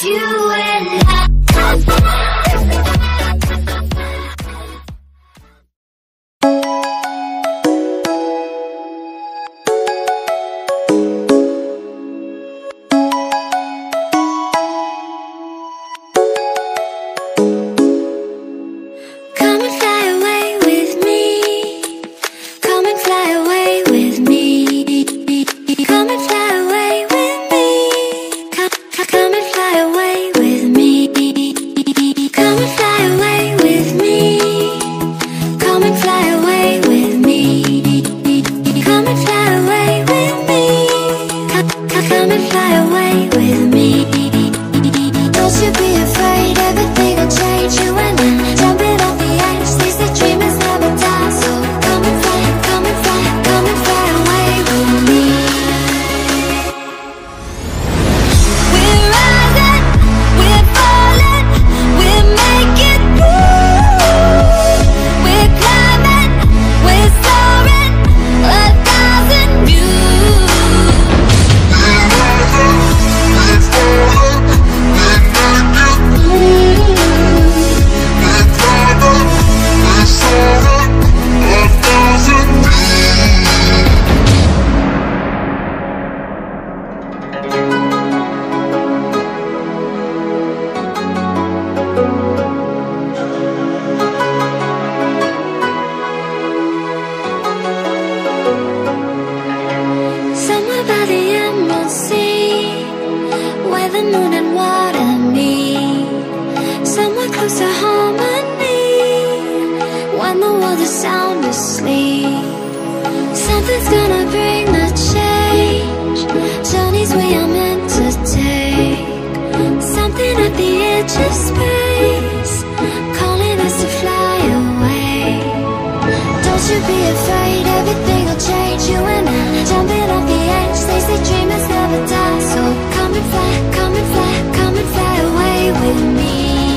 you and I. Something's gonna bring the change. Journeys we are meant to take. Something at the edge of space, calling us to fly away. Don't you be afraid, everything will change. You and I, jumping off the edge. They say dreamers never die. So come and fly, come and fly, come and fly away with me.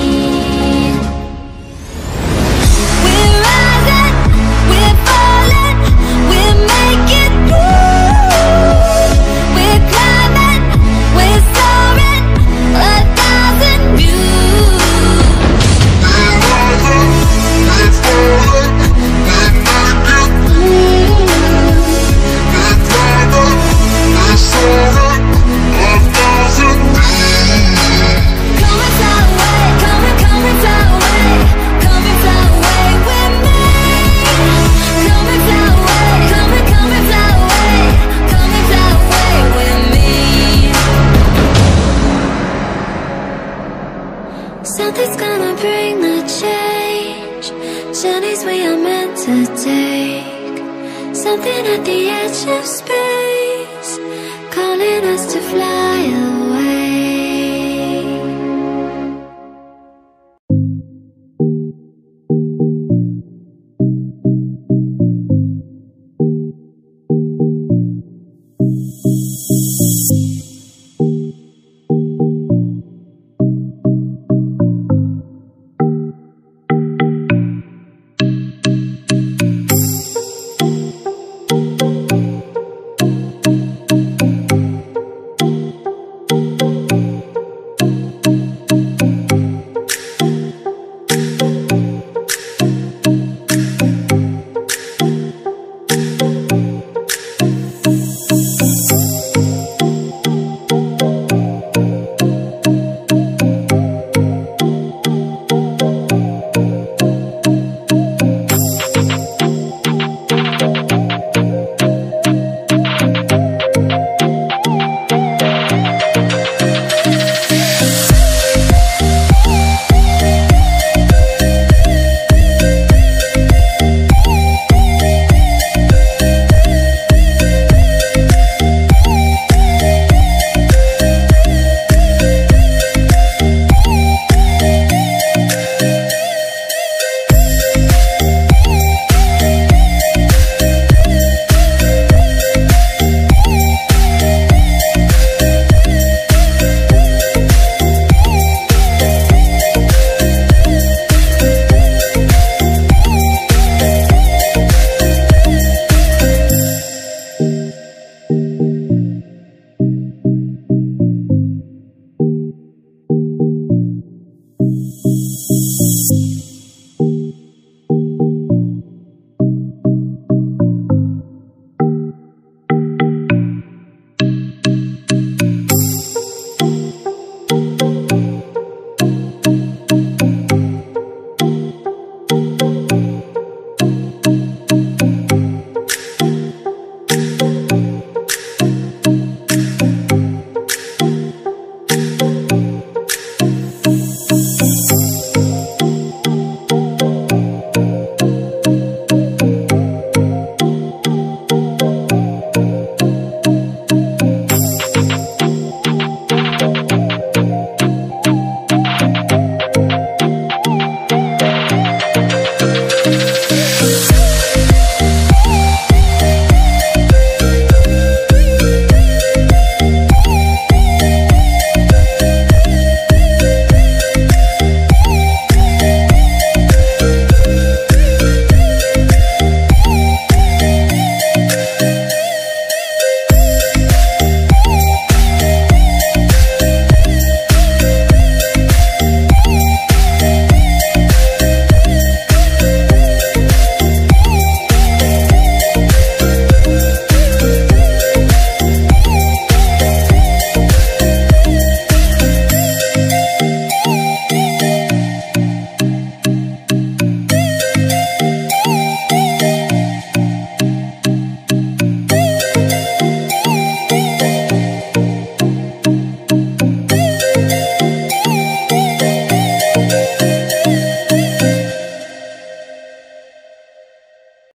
Something's gonna bring the change. Journeys we are meant to take. Something at the edge of space, calling us to fly away.